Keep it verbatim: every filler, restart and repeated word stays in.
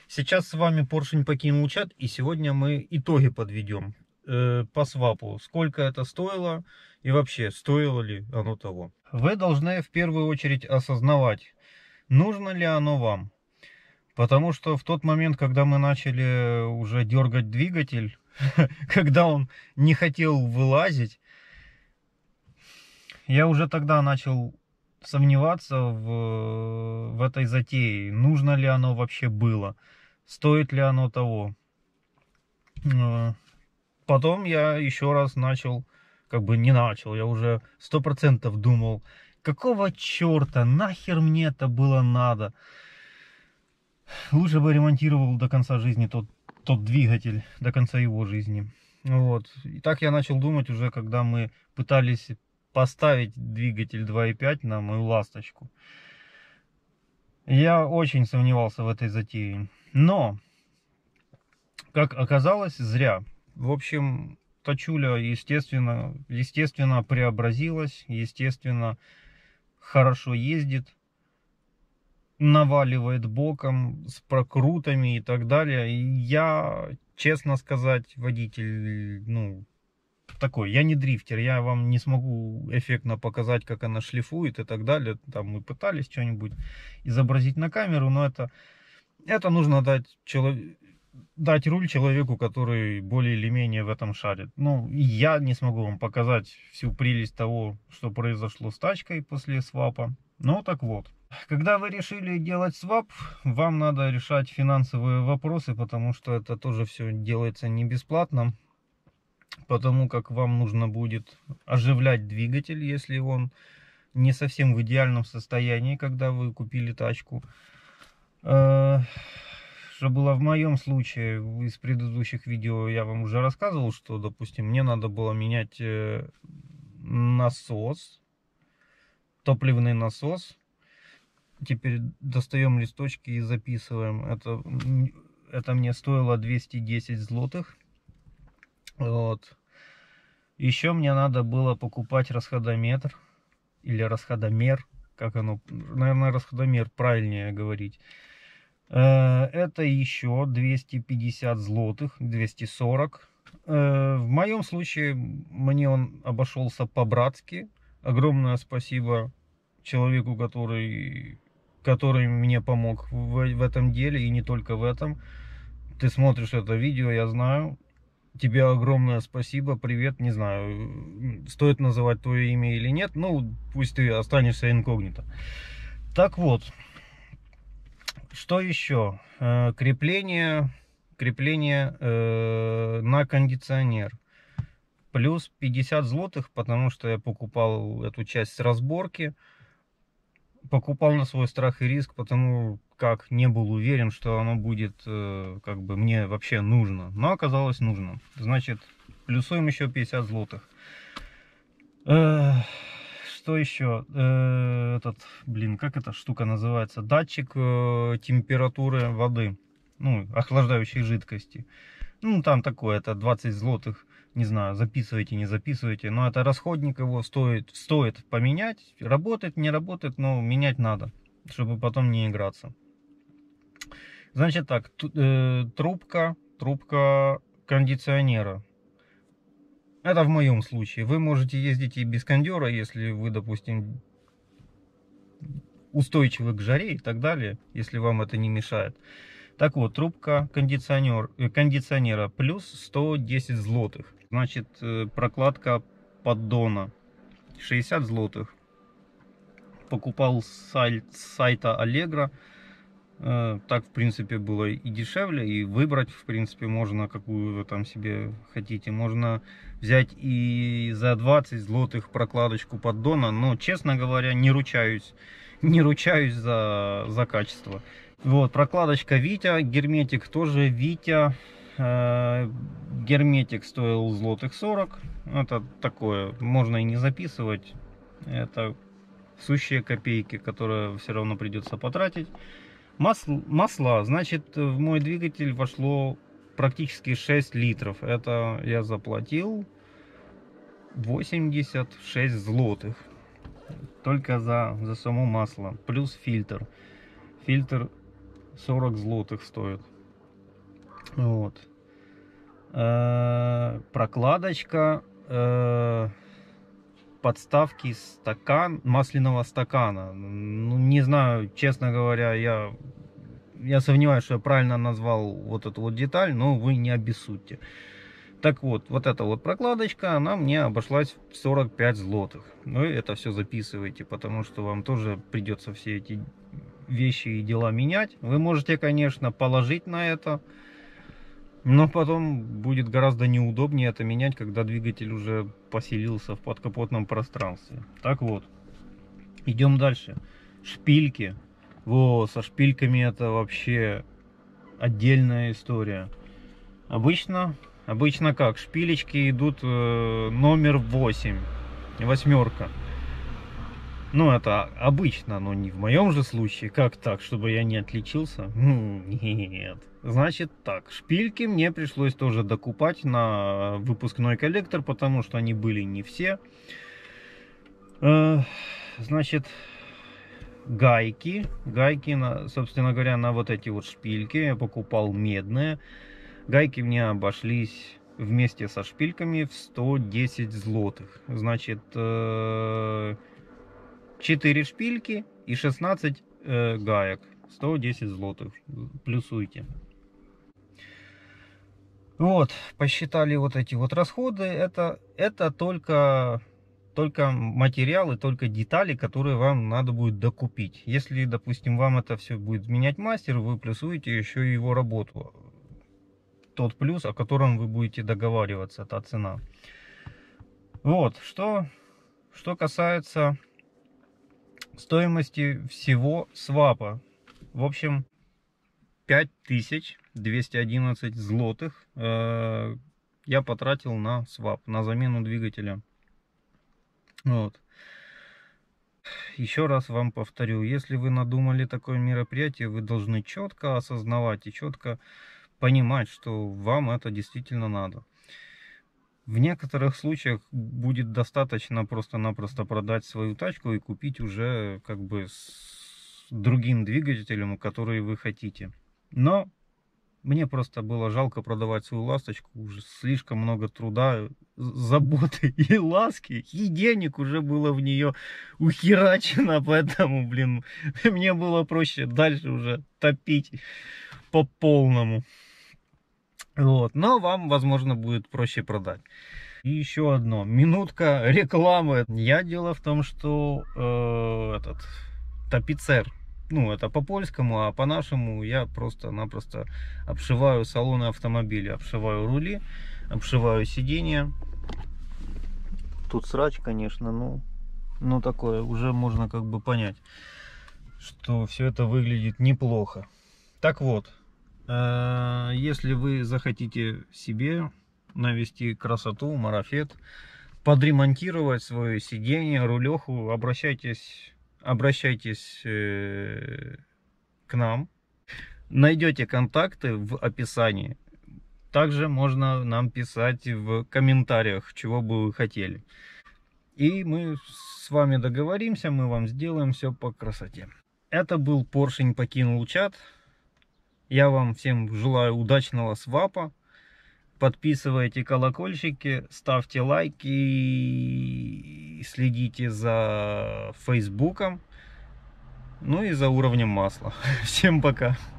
Сейчас с вами Поршень покинул чат, и сегодня мы итоги подведем э, по свапу. Сколько это стоило и вообще стоило ли оно того. Вы должны в первую очередь осознавать, нужно ли оно вам. Потому что в тот момент, когда мы начали уже дергать двигатель, когда он не хотел вылазить, я уже тогда начал сомневаться в, в этой затее. Нужно ли оно вообще было? Стоит ли оно того? Потом я еще раз начал, как бы не начал, я уже сто процентов думал, какого черта, нахер мне это было надо? Лучше бы ремонтировал до конца жизни тот, тот двигатель, до конца его жизни. Вот. И так я начал думать уже, когда мы пытались поставить двигатель два и пять на мою ласточку. Я очень сомневался в этой затее. Но, как оказалось, зря. В общем, тачуля, естественно, естественно преобразилась, естественно, хорошо ездит, наваливает боком с прокрутами и так далее. И я, честно сказать, водитель, ну, такой, я не дрифтер, я вам не смогу эффектно показать, как она шлифует и так далее. Там мы пытались что-нибудь изобразить на камеру, но это, это нужно дать человеку. Дать руль человеку, который более или менее в этом шарит. Ну, я не смогу вам показать всю прелесть того, что произошло с тачкой после свапа. Ну, так вот. Когда вы решили делать свап, вам надо решать финансовые вопросы, потому что это тоже все делается не бесплатно. Потому как вам нужно будет оживлять двигатель, если он не совсем в идеальном состоянии, когда вы купили тачку. Что было в моем случае, из предыдущих видео я вам уже рассказывал, что, допустим, мне надо было менять насос, топливный насос. Теперь достаем листочки и записываем. Это, это мне стоило двести десять злотых. Вот. Еще мне надо было покупать расходометр или расходомер, как оно, наверное, расходомер правильнее говорить. Это еще двести пятьдесят злотых, двести сорок. В моем случае мне он обошелся по-братски. Огромное спасибо человеку, который, который мне помог в, в этом деле, и не только в этом. Ты смотришь это видео, я знаю. Тебе огромное спасибо, привет, не знаю, стоит называть твое имя или нет. Ну, пусть ты останешься инкогнито. Так вот. Что еще? Э, крепление, крепление э, на кондиционер. Плюс пятьдесят злотых, потому что я покупал эту часть с разборки. Покупал на свой страх и риск, потому как не был уверен, что оно будет э, как бы мне вообще нужно. Но оказалось нужно. Значит, плюсуем еще пятьдесят злотых. Э, Что еще? Э, этот, блин, как эта штука называется? Датчик э, температуры воды. Ну, охлаждающей жидкости. Ну, там такое, это двадцать злотых. Не знаю, записывайте, не записывайте. Но это расходник, его стоит, стоит поменять. Работает, не работает, но менять надо. Чтобы потом не играться. Значит так, э, трубка, трубка кондиционера. Это в моем случае. Вы можете ездить и без кондера, если вы, допустим, устойчивы к жаре и так далее, если вам это не мешает. Так вот, трубка кондиционер, кондиционера плюс сто десять злотых. Значит, прокладка поддона шестьдесят злотых. Покупал с сайта Allegro. Так, в принципе, было и дешевле, и выбрать, в принципе, можно, какую вы там себе хотите. Можно взять и за двадцать злотых прокладочку поддона, но, честно говоря, не ручаюсь, не ручаюсь за, за качество. Вот, прокладочка Витя, герметик тоже Витя. Герметик стоил злотых сорок. Это такое, можно и не записывать. Это сущие копейки, которые все равно придется потратить. Масла, масла, значит, в мой двигатель вошло практически шесть литров. Это я заплатил восемьдесят шесть злотых. Только за, за само масло. Плюс фильтр. Фильтр сорок злотых стоит. Вот. Э, прокладочка, э, подставки стакан, масляного стакана. Ну, не знаю, честно говоря, я, я сомневаюсь, что я правильно назвал вот эту вот деталь, но вы не обессудьте. Так вот, вот эта вот прокладочка, она мне обошлась в сорок пять злотых. Вы это все записывайте, потому что вам тоже придется все эти вещи и дела менять. Вы можете, конечно, положить на это, но потом будет гораздо неудобнее это менять, когда двигатель уже поселился в подкапотном пространстве. Так вот, идем дальше. Шпильки. Во, со шпильками это вообще отдельная история. Обычно, обычно как? Шпилечки идут э, номер восемь, восьмерка. Ну, это обычно, но не в моем же случае. Как так, чтобы я не отличился? Ну, нет. Значит так, шпильки мне пришлось тоже докупать на выпускной коллектор, потому что они были не все. Значит, гайки. Гайки, собственно говоря, на вот эти вот шпильки я покупал медные. Гайки мне обошлись вместе со шпильками в сто десять злотых. Значит, четыре шпильки и шестнадцать э, гаек. сто десять злотых. Плюсуйте. Вот, посчитали вот эти вот расходы. Это, это только, только материалы, только детали, которые вам надо будет докупить. Если, допустим, вам это все будет менять мастер, вы плюсуете еще и его работу. Тот плюс, о котором вы будете договариваться, та цена. Вот, что, что касается стоимости всего свапа. В общем, пять тысяч двести одиннадцать злотых э, я потратил на свап, на замену двигателя. Вот. Еще раз вам повторю, если вы надумали такое мероприятие, вы должны четко осознавать и четко понимать, что вам это действительно надо. В некоторых случаях будет достаточно просто-напросто продать свою тачку и купить уже как бы с другим двигателем, который вы хотите. Но мне просто было жалко продавать свою ласточку. Уже слишком много труда, заботы и ласки, и денег уже было в нее ухерачено. Поэтому, блин, мне было проще дальше уже топить по полному. Вот, но вам, возможно, будет проще продать. И еще одно, минутка рекламы. Я дело в том, что э, этот тапицер, ну это по-польскому, а по-нашему я просто-напросто обшиваю салоны автомобиля, обшиваю рули, обшиваю сиденья. Тут срач, конечно, но, но такое уже можно как бы понять, что все это выглядит неплохо. Так вот. Если вы захотите себе навести красоту, марафет, подремонтировать свое сиденье, рулеху, обращайтесь, обращайтесь к нам. Найдете контакты в описании. Также можно нам писать в комментариях, чего бы вы хотели. И мы с вами договоримся, мы вам сделаем все по красоте. Это был Поршень покинул чат. Я вам всем желаю удачного свапа. Подписывайте колокольчики, ставьте лайки, следите за Фейсбуком, ну и за уровнем масла. Всем пока!